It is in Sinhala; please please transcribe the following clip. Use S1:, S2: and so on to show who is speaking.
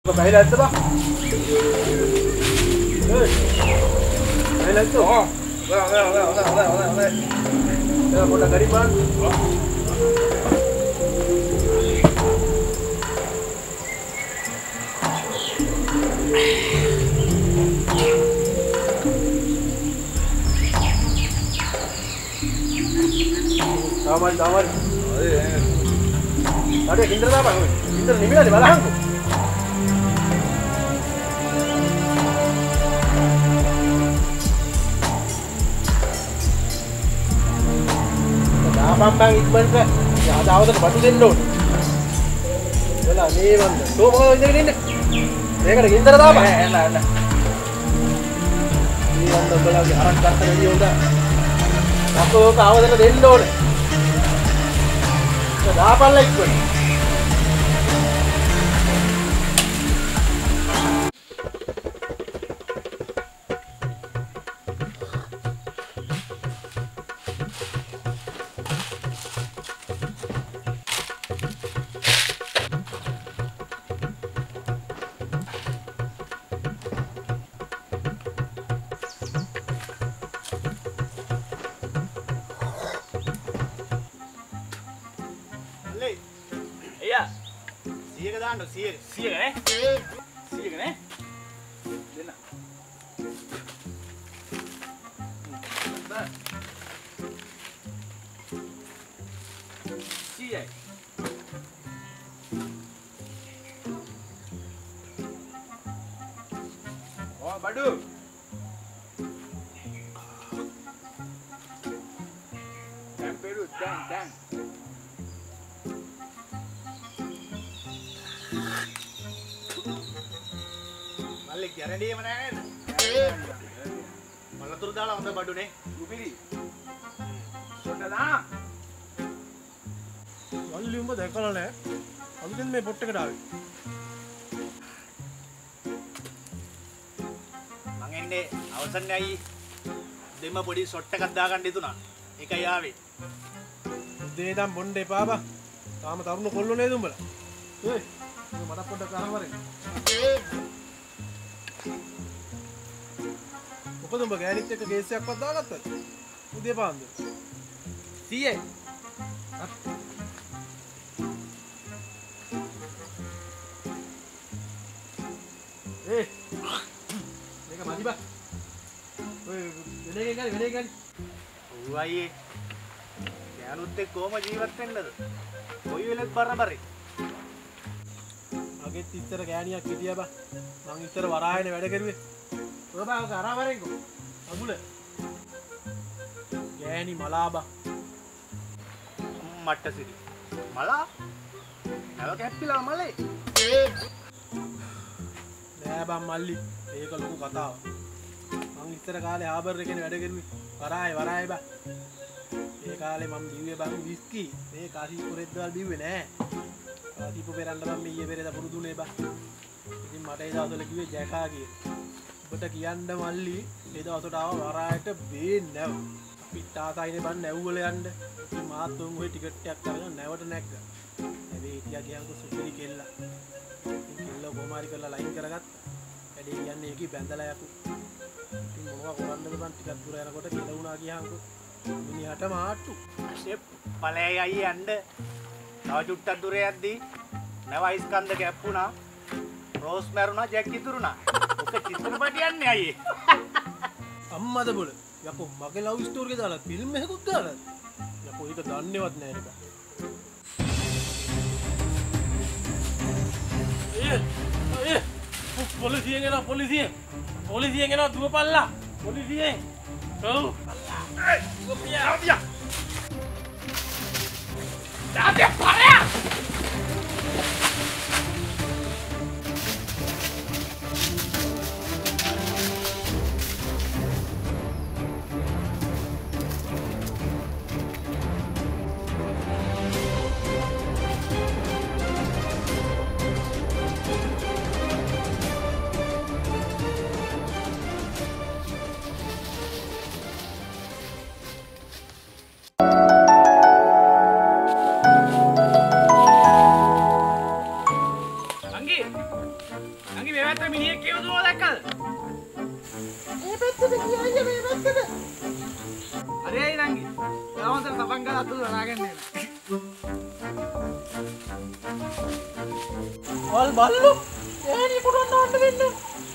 S1: Baila itu bang. Baila itu. Oh. Udah. Ya, udah garip bang. Damar. Ada kinder apa? Kinder ni bila di balahang tu. Bang ikman ke? Ya ada awal tu batu dendon. Bela ni bang. Tu mau ini. Mereka ada kinder apa? Enak. Ni bang tu bela arak kata ni udah. Aku awal tu dendon. Apa lagi pun?
S2: Iya. Siya ka daan, siya. Siya ka eh? Siya ka eh? Dena. Siya. Oh, badu. Temperu, dang. Malik ගැරඩිය මනෑ නේද? මලතුරු දාලා හොඳ බඩුනේ. උපිරි. සොටලා.
S1: මල්ලි උඹ දැකලා නෑ. අලුතෙන් මේ පොට් එකට ආවේ.
S2: මං එන්නේ අවසන් ඇයි දෙම පොඩි ෂොට් එකක් දාගන්න හිතුණා. ඒකයි ආවේ.
S1: උදේ ඉඳන් බොන්න එපා බා. තාම තරුණ කොල්ලෝ නේද උඹලා? ඔය මට පොඩ්ඩක් අහවරෙන්. මොකද උඹ ගෑනිත් එක්ක කේස් එකක්වත් දාගත්තද? උදේ පාන්දර.
S2: සීයේ.
S1: මේක මදි බා. ඔය වෙන එක ගන්න.
S2: ඔව් අයියේ. ගෑනුත් එක්ක කොහම ජීවත් වෙන්නද? කොයි වෙලෙත් බරබරේ.
S1: මගෙත් ඉස්සර ගෑණියක් හිටියා බා. මං ඉස්සර වරායනේ වැඩ කරුවේ. ඔය බා ඔක අරවරෙන්කෝ. අමුල. ගෑණි මලාබා.
S2: මට්ට සිරි. මලා? නැව කැප්පිලා මලේ.
S1: නෑ බං මල්ලි. ඒක ලොකු කතාවක්. මං ඉස්සර කාලේ හාබර් එකේ වැඩ කරුවේ. වරාය බා. ඒ කාලේ මම බිව්වේ බං විස්කි. මේ කාසිපුරෙත් දවල් බිව්වේ නෑ. කාසිපු පෙරන්න මම ඊයේ පෙරේද පුරුදුනේ බං. ඉතින් මට ඒ දවස්වල කිව්වේ ජැකා කියලා. ඔබට කියන්න මල්ලි ඒ දවසට ආව වරායට බේන්නේ නැව. අපිට ආසයිනේ බං නැව්වල යන්න. ඉතින් මාත් උන් ඔය ටිකට් එකක් අරගෙන නැවට නැග්ගා. හැබැයි හිටියා කියන්කෝ සුපිරි කෙල්ලා. ඉතින් කෙල්ල කොමාරි කරලා ලයින් කරගත්තා. වැඩේ කියන්නේ ඒකේ බැඳලා යපු. ඉතින් මොනවා කරන්නද බං ටිකක් දුර යනකොට කෙල වුණා කියන්කෝ. මිනිහට මාට්ටු.
S2: ෂෙප් පළයයි අයියේ යන්න. තව චුට්ටක් දුර යද්දී නැව අයිස්කන්ද කැප්පුණා. රෝස් මැරුණා ජැක් ඉතුරුණා. ඔක චිත්‍රපට යන්නේ අයියේ.
S1: අම්මද බොල. යකෝ මගේ ලව් ස්ටෝරි එක දාලා ෆිල්ම් එකකුත් දාලා. යකෝ ඒක දන්නේවත් නෑ නේද? පොලිසියෙන් එනවා පොලිසියෙන් එනවා දුවපල්ලා පොලිසියෙන්. ඔව්.
S2: Rabia! Date para! පැත්තේ මිනිහෙක් කියවදුවා දැක්කද?
S1: මේ පැත්තට ගියා මේ පැත්තට.
S2: හරි අය නංගි. ගාමන්තර සපන් ගාලා අතුරු නාගන්නේ.
S1: වල් බල්ලු. ඈනි පුරන්න ඕන්න වෙන්න.